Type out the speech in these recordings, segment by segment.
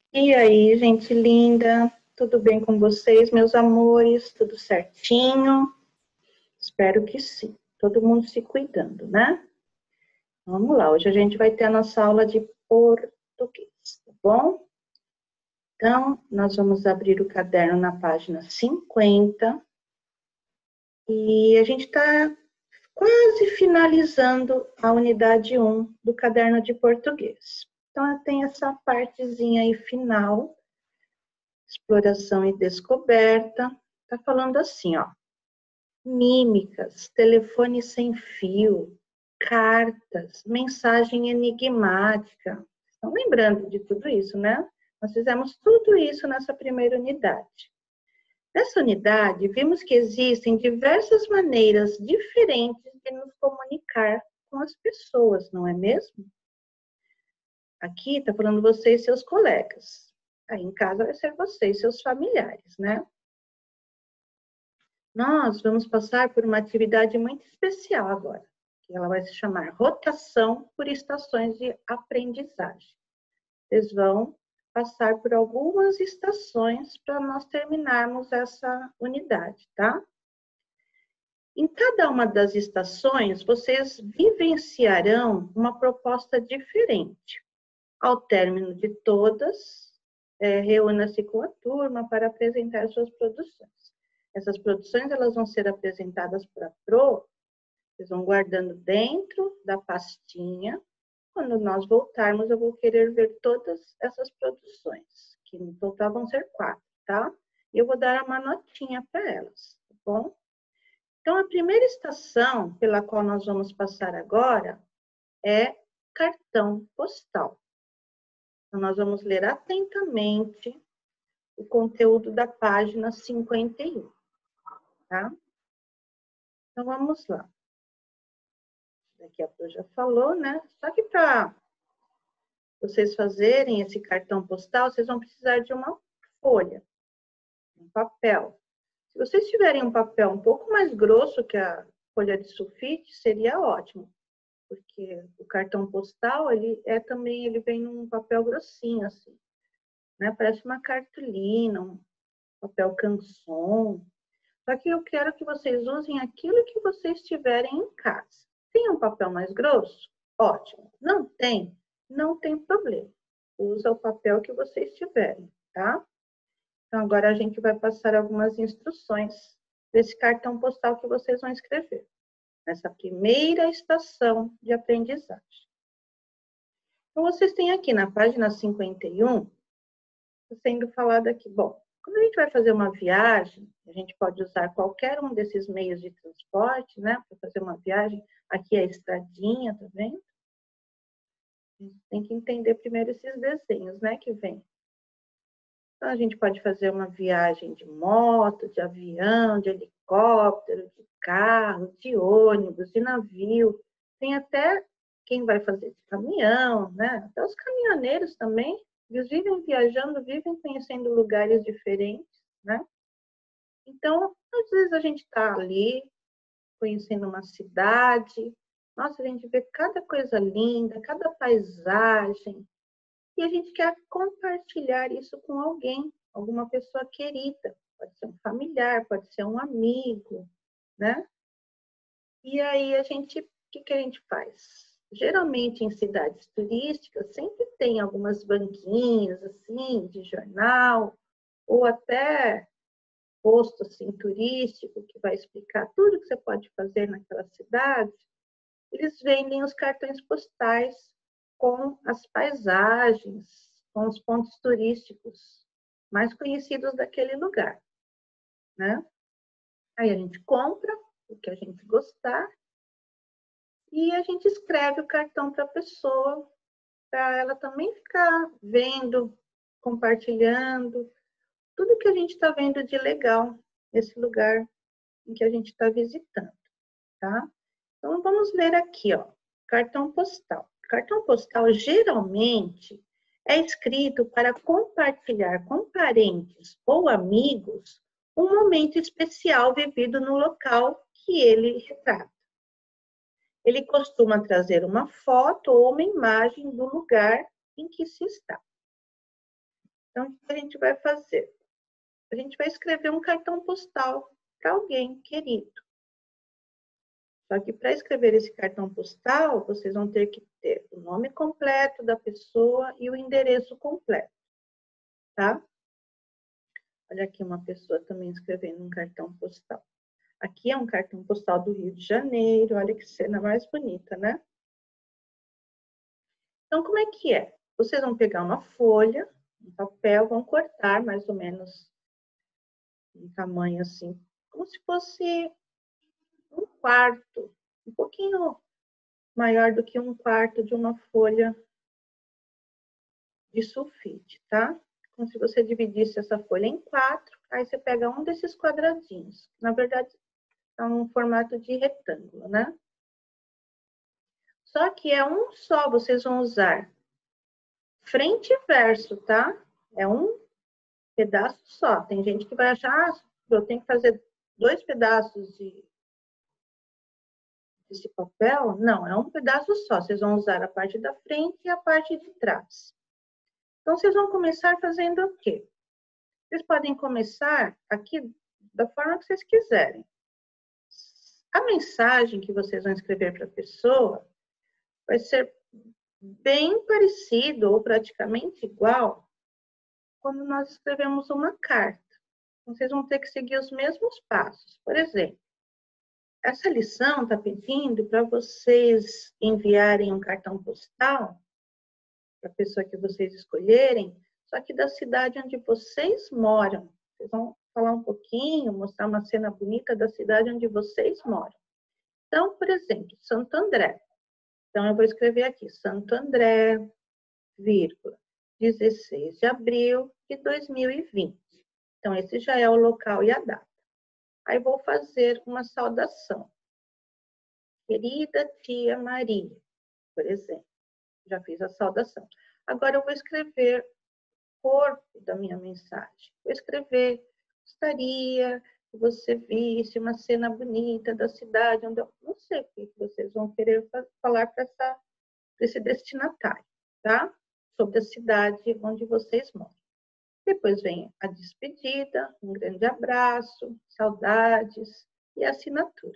E aí, gente linda, tudo bem com vocês, meus amores? Tudo certinho? Espero que sim. Todo mundo se cuidando, né? Vamos lá, hoje a gente vai ter a nossa aula de português, tá bom? Então, nós vamos abrir o caderno na página 50 e a gente está quase finalizando a unidade 1 do caderno de português. Então, tem essa partezinha aí final, exploração e descoberta. Tá falando assim, ó. Mímicas, telefone sem fio, cartas, mensagem enigmática. Estão lembrando de tudo isso, né? Nós fizemos tudo isso nessa primeira unidade. Nessa unidade, vimos que existem diversas maneiras diferentes de nos comunicar com as pessoas, não é mesmo? Aqui está falando você e seus colegas. Aí em casa vai ser você e seus familiares, né? Nós vamos passar por uma atividade muito especial agora, que ela vai se chamar rotação por estações de aprendizagem. Vocês vão passar por algumas estações para nós terminarmos essa unidade, tá? Em cada uma das estações, vocês vivenciarão uma proposta diferente. Ao término de todas, reúna-se com a turma para apresentar suas produções. Essas produções elas vão ser apresentadas para a Pro, vocês vão guardando dentro da pastinha. Quando nós voltarmos, eu vou querer ver todas essas produções, que no total vão ser 4, tá? E eu vou dar uma notinha para elas, tá bom? Então, a primeira estação pela qual nós vamos passar agora é cartão postal. Então, nós vamos ler atentamente o conteúdo da página 51, tá? Então, vamos lá. Daqui a pouco já falou, né? Só que para vocês fazerem esse cartão postal, vocês vão precisar de uma folha, um papel. Se vocês tiverem um papel um pouco mais grosso que a folha de sulfite, seria ótimo, porque o cartão postal, ele vem num papel grossinho, assim, né? Parece uma cartolina, um papel canson. Só que eu quero que vocês usem aquilo que vocês tiverem em casa. Tem um papel mais grosso? Ótimo. Não tem? Não tem problema. Usa o papel que vocês tiverem, tá? Então, agora a gente vai passar algumas instruções desse cartão postal que vocês vão escrever, nessa primeira estação de aprendizagem. Então, vocês têm aqui na página 51, sendo falado aqui, bom, quando a gente vai fazer uma viagem, a gente pode usar qualquer um desses meios de transporte, né, para fazer uma viagem. Aqui é a estradinha, tá vendo? A gente tem que entender primeiro esses desenhos, né, que vem. Então, a gente pode fazer uma viagem de moto, de avião, de helicóptero, de carro, de ônibus, de navio. Tem até quem vai fazer de caminhão, né? Até os caminhoneiros também, eles vivem viajando, vivem conhecendo lugares diferentes, né? Então, às vezes a gente está ali, conhecendo uma cidade, nossa, a gente vê cada coisa linda, cada paisagem, e a gente quer compartilhar isso com alguém, alguma pessoa querida. Pode ser um familiar, pode ser um amigo, né? E aí o que a gente faz? Geralmente em cidades turísticas sempre tem algumas banquinhas assim de jornal ou até posto assim turístico que vai explicar tudo que você pode fazer naquela cidade. Eles vendem os cartões postais com as paisagens, com os pontos turísticos mais conhecidos daquele lugar, né? Aí a gente compra o que a gente gostar e a gente escreve o cartão para a pessoa, para ela também ficar vendo, compartilhando tudo que a gente está vendo de legal nesse lugar em que a gente está visitando, tá? Então vamos ler aqui, ó, cartão postal. Cartão postal geralmente é escrito para compartilhar com parentes ou amigos um momento especial vivido no local que ele retrata. Ele costuma trazer uma foto ou uma imagem do lugar em que se está. Então, o que a gente vai fazer? A gente vai escrever um cartão postal para alguém querido. Só que para escrever esse cartão postal, vocês vão ter que ter o nome completo da pessoa e o endereço completo, tá? Olha aqui uma pessoa também escrevendo um cartão postal. Aqui é um cartão postal do Rio de Janeiro, olha que cena mais bonita, né? Então, como é que é? Vocês vão pegar uma folha, um papel, vão cortar mais ou menos um tamanho assim, como se fosse um quarto, um pouquinho maior do que um quarto de uma folha de sulfite, tá? Como se você dividisse essa folha em 4, aí você pega um desses quadradinhos. Na verdade, é um formato de retângulo, né? Só que é um só, vocês vão usar frente e verso, tá? É um pedaço só. Tem gente que vai achar, eu tenho que fazer 2 pedaços desse papel. Não, é um pedaço só. Vocês vão usar a parte da frente e a parte de trás. Então, vocês vão começar fazendo o quê? Vocês podem começar aqui da forma que vocês quiserem. A mensagem que vocês vão escrever para a pessoa vai ser bem parecido ou praticamente igual quando nós escrevemos uma carta. Então, vocês vão ter que seguir os mesmos passos. Por exemplo, essa lição está pedindo para vocês enviarem um cartão postal para a pessoa que vocês escolherem, só que da cidade onde vocês moram. Vocês vão falar um pouquinho, mostrar uma cena bonita da cidade onde vocês moram. Então, por exemplo, Santo André. Então, eu vou escrever aqui, Santo André, vírgula, 16 de abril de 2020. Então, esse já é o local e a data. Aí, vou fazer uma saudação. Querida tia Maria, por exemplo. Já fiz a saudação. Agora, eu vou escrever o corpo da minha mensagem. Vou escrever, gostaria que você visse uma cena bonita da cidade, onde eu não sei o que vocês vão querer falar para esse destinatário, tá? Sobre a cidade onde vocês moram. Depois vem a despedida, um grande abraço, saudades e a assinatura.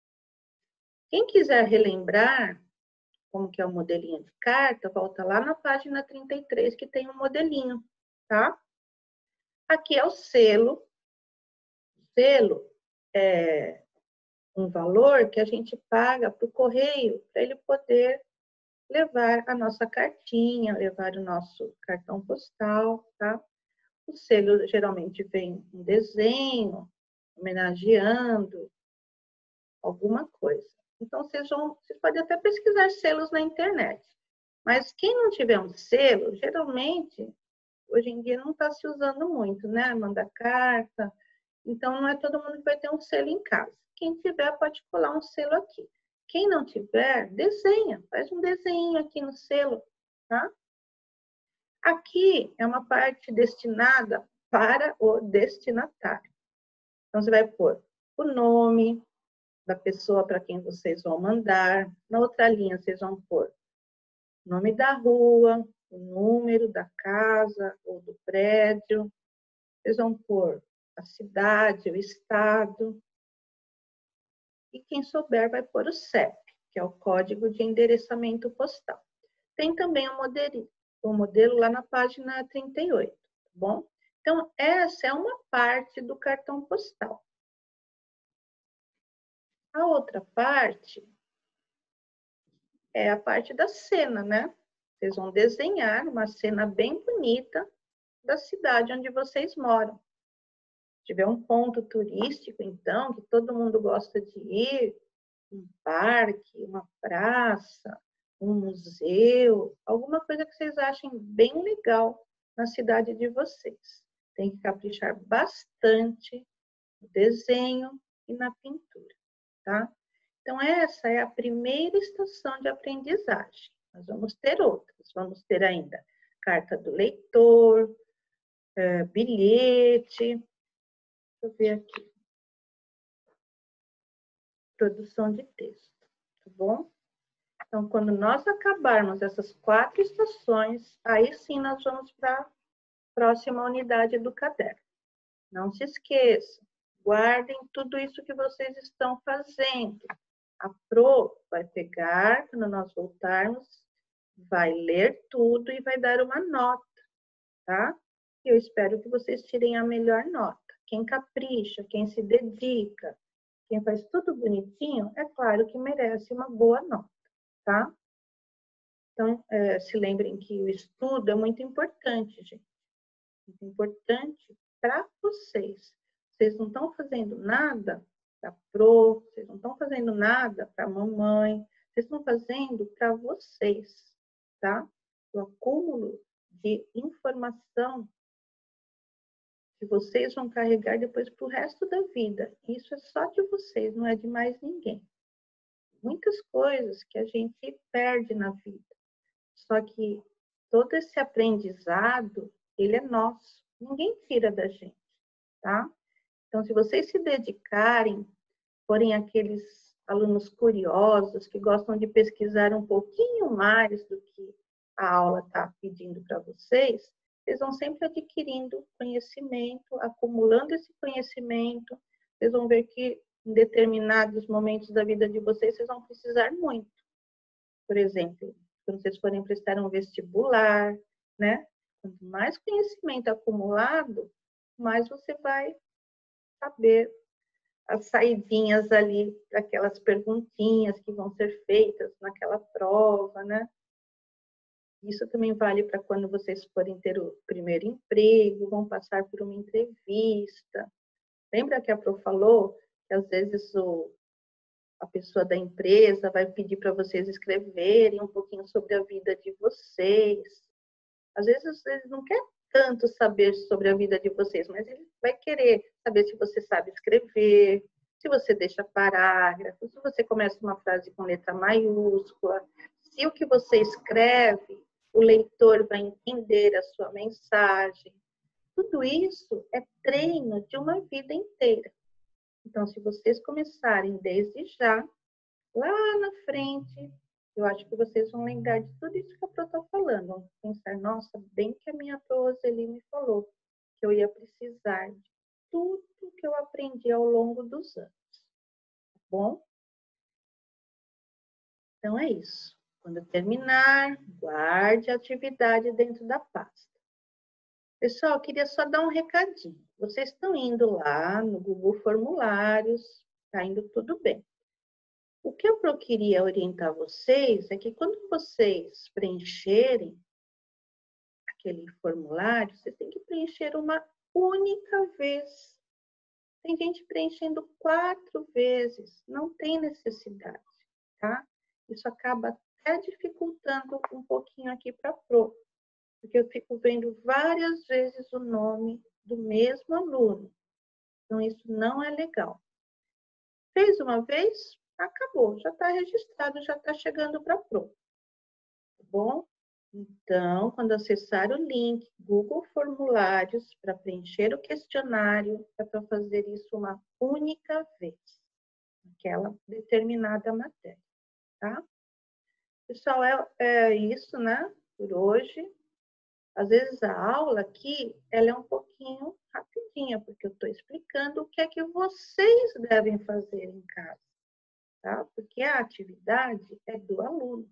Quem quiser relembrar como que é o modelinho de carta, volta lá na página 33, que tem um modelinho, tá? Aqui é o selo. O selo é um valor que a gente paga para o correio, para ele poder levar a nossa cartinha, levar o nosso cartão postal, tá? O selo geralmente vem um desenho, homenageando alguma coisa. Então, vocês podem até pesquisar selos na internet. Mas quem não tiver um selo, geralmente, hoje em dia não está se usando muito, né? Manda carta. Então, não é todo mundo que vai ter um selo em casa. Quem tiver, pode colar um selo aqui. Quem não tiver, desenha. Faz um desenho aqui no selo, tá? Aqui é uma parte destinada para o destinatário. Então, você vai pôr o nome da pessoa para quem vocês vão mandar. Na outra linha, vocês vão pôr o nome da rua, o número da casa ou do prédio. Vocês vão pôr a cidade, o estado. E quem souber vai pôr o CEP, que é o Código de Endereçamento Postal. Tem também o modelo lá na página 38, tá bom? Então, essa é uma parte do cartão postal. A outra parte é a parte da cena, né? Vocês vão desenhar uma cena bem bonita da cidade onde vocês moram. Se tiver um ponto turístico, então, que todo mundo gosta de ir, um parque, uma praça, um museu, alguma coisa que vocês achem bem legal na cidade de vocês. Tem que caprichar bastante no desenho e na pintura, tá? Então, essa é a primeira estação de aprendizagem. Nós vamos ter outras. Vamos ter ainda carta do leitor, bilhete. Deixa eu ver aqui. Produção de texto, tá bom? Então, quando nós acabarmos essas 4 estações, aí sim nós vamos para próxima unidade do caderno. Não se esqueçam, guardem tudo isso que vocês estão fazendo. A Pro vai pegar, quando nós voltarmos, vai ler tudo e vai dar uma nota, tá? Eu espero que vocês tirem a melhor nota. Quem capricha, quem se dedica, quem faz tudo bonitinho, é claro que merece uma boa nota, tá? Então, se lembrem que o estudo é muito importante, gente. Muito importante para vocês. Vocês não estão fazendo nada para Pro, vocês não estão fazendo nada para a mamãe, vocês estão fazendo para vocês, tá? O acúmulo de informação que vocês vão carregar depois para o resto da vida. Isso é só de vocês, não é de mais ninguém. Muitas coisas que a gente perde na vida. Só que todo esse aprendizado, ele é nosso. Ninguém tira da gente, tá? Então, se vocês se dedicarem, forem aqueles alunos curiosos que gostam de pesquisar um pouquinho mais do que a aula está pedindo para vocês, vocês vão sempre adquirindo conhecimento, acumulando esse conhecimento. Vocês vão ver que em determinados momentos da vida de vocês, vocês vão precisar muito. Por exemplo, quando vocês forem prestar um vestibular, né? Quanto mais conhecimento acumulado, mais você vai saber as saidinhas ali, aquelas perguntinhas que vão ser feitas naquela prova, né? Isso também vale para quando vocês forem ter o primeiro emprego, vão passar por uma entrevista. Lembra que a Pro falou que às vezes a pessoa da empresa vai pedir para vocês escreverem um pouquinho sobre a vida de vocês. Às vezes ele não quer tanto saber sobre a vida de vocês, mas ele vai querer saber se você sabe escrever, se você deixa parágrafo, se você começa uma frase com letra maiúscula, se o que você escreve, o leitor vai entender a sua mensagem. Tudo isso é treino de uma vida inteira. Então, se vocês começarem desde já, lá na frente, eu acho que vocês vão lembrar de tudo isso que a Pro está falando. Vão pensar, nossa, bem que a minha Pro Roseli me falou que eu ia precisar de tudo que eu aprendi ao longo dos anos. Tá bom? Então é isso. Quando terminar, guarde a atividade dentro da pasta. Pessoal, eu queria só dar um recadinho. Vocês estão indo lá no Google Formulários, está indo tudo bem. O que eu queria orientar vocês é que quando vocês preencherem aquele formulário, vocês têm que preencher uma única vez. Tem gente preenchendo 4 vezes, não tem necessidade, tá? Isso acaba até dificultando um pouquinho aqui para a Pro, porque eu fico vendo várias vezes o nome do mesmo aluno. Então, isso não é legal. Fez uma vez, acabou, já está registrado, já está chegando para a Pro. Tá bom? Então, quando acessar o link Google Formulários para preencher o questionário, é para fazer isso uma única vez, naquela determinada matéria, tá? Pessoal, é isso, né, por hoje. Às vezes a aula aqui, ela é um pouquinho rapidinha, porque eu estou explicando o que é que vocês devem fazer em casa, tá? Porque a atividade é do aluno.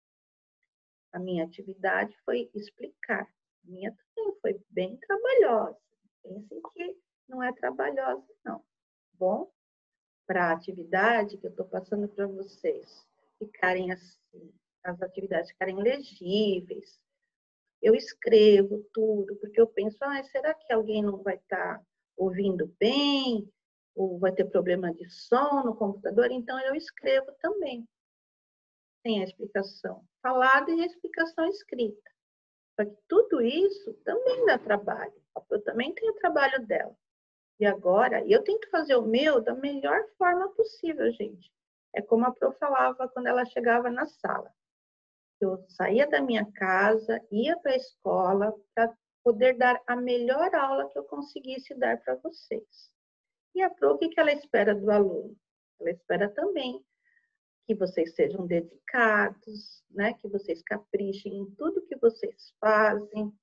A minha atividade foi explicar. A minha também foi bem trabalhosa. Pensem que não é trabalhosa, não. Bom, para a atividade que eu estou passando para vocês ficarem assim, as atividades ficarem legíveis, eu escrevo tudo, porque eu penso, será que alguém não vai estar ouvindo bem? Ou vai ter problema de som no computador? Então, eu escrevo também. Tem a explicação falada e a explicação escrita. Só que tudo isso também dá trabalho. Eu também tenho o trabalho dela. E agora, eu tento fazer o meu da melhor forma possível, gente. É como a Pro falava quando ela chegava na sala. Eu saía da minha casa, ia para a escola para poder dar a melhor aula que eu conseguisse dar para vocês. E a Pro, o que ela espera do aluno? Ela espera também que vocês sejam dedicados, né? Que vocês caprichem em tudo que vocês fazem,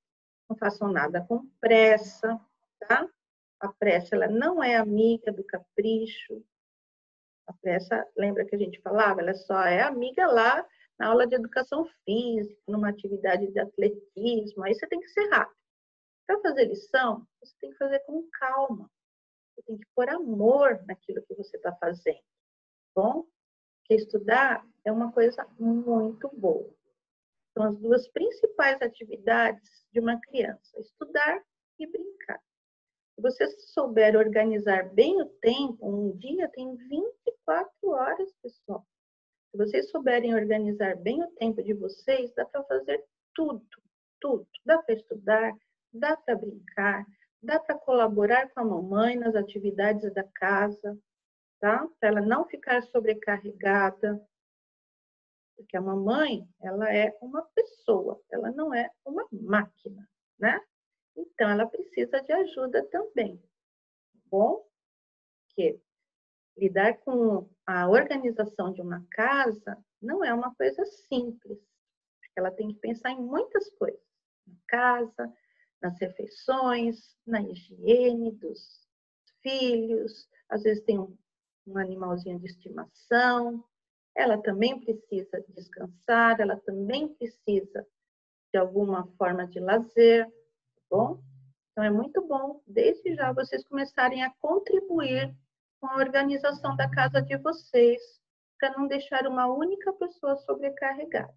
Não façam nada com pressa, tá? A pressa, ela não é amiga do capricho. A pressa, lembra que a gente falava? Ela só é amiga lá na aula de educação física, numa atividade de atletismo. Aí você tem que ser rápido. Para fazer lição, você tem que fazer com calma. Você tem que pôr amor naquilo que você está fazendo. Bom? Porque estudar é uma coisa muito boa. São as duas principais atividades de uma criança: estudar e brincar. Se você souber organizar bem o tempo, um dia tem 24 horas, pessoal. Se vocês souberem organizar bem o tempo de vocês, dá para fazer tudo, tudo. Dá para estudar, dá para brincar, dá para colaborar com a mamãe nas atividades da casa, tá? Para ela não ficar sobrecarregada. Porque a mamãe, ela é uma pessoa, ela não é uma máquina, né? Então, ela precisa de ajuda também. Bom, que lidar com a organização de uma casa não é uma coisa simples, porque ela tem que pensar em muitas coisas. Na casa, nas refeições, na higiene dos filhos, às vezes tem um animalzinho de estimação, ela também precisa descansar, ela também precisa de alguma forma de lazer, tá bom? Então, é muito bom, desde já, vocês começarem a contribuir com a organização da casa de vocês, para não deixar uma única pessoa sobrecarregada.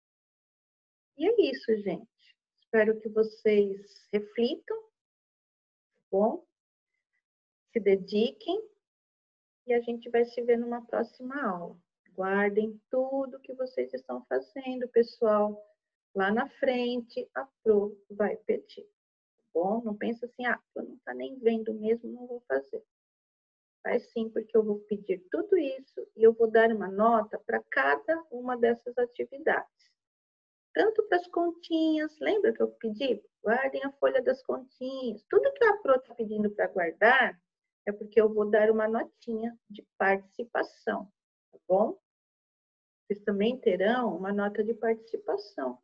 E é isso, gente. Espero que vocês reflitam, tá bom? Se dediquem e a gente vai se ver numa próxima aula. Guardem tudo que vocês estão fazendo, pessoal. Lá na frente, a Pro vai pedir. Tá bom? Não pensa assim, eu não tá nem vendo mesmo, não vou fazer. Faz sim, porque eu vou pedir tudo isso e eu vou dar uma nota para cada uma dessas atividades. Tanto para as continhas, lembra que eu pedi? Guardem a folha das continhas. Tudo que a Pro está pedindo para guardar é porque eu vou dar uma notinha de participação, tá bom? Vocês também terão uma nota de participação.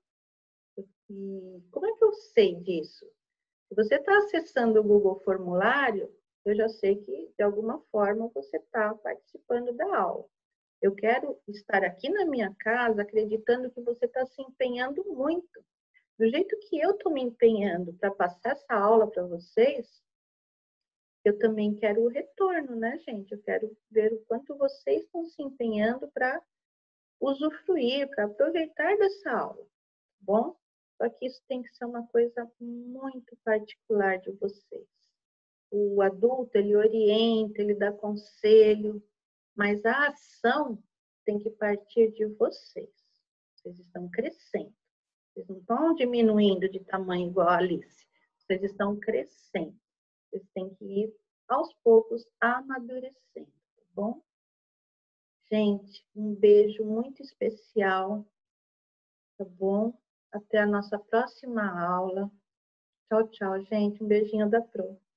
E como é que eu sei disso? Se você está acessando o Google Formulário, eu já sei que, de alguma forma, você está participando da aula. Eu quero estar aqui na minha casa acreditando que você está se empenhando muito. Do jeito que eu estou me empenhando para passar essa aula para vocês, eu também quero o retorno, né, gente? Eu quero ver o quanto vocês estão se empenhando para usufruir, para aproveitar dessa aula, tá bom? Só que isso tem que ser uma coisa muito particular de vocês. O adulto, ele orienta, ele dá conselho, mas a ação tem que partir de vocês. Vocês estão crescendo. Vocês não estão diminuindo de tamanho igual a Alice. Vocês estão crescendo. Vocês têm que ir aos poucos amadurecendo, tá bom? Gente, um beijo muito especial, tá bom? Até a nossa próxima aula. Tchau, tchau, gente. Um beijinho da Pro.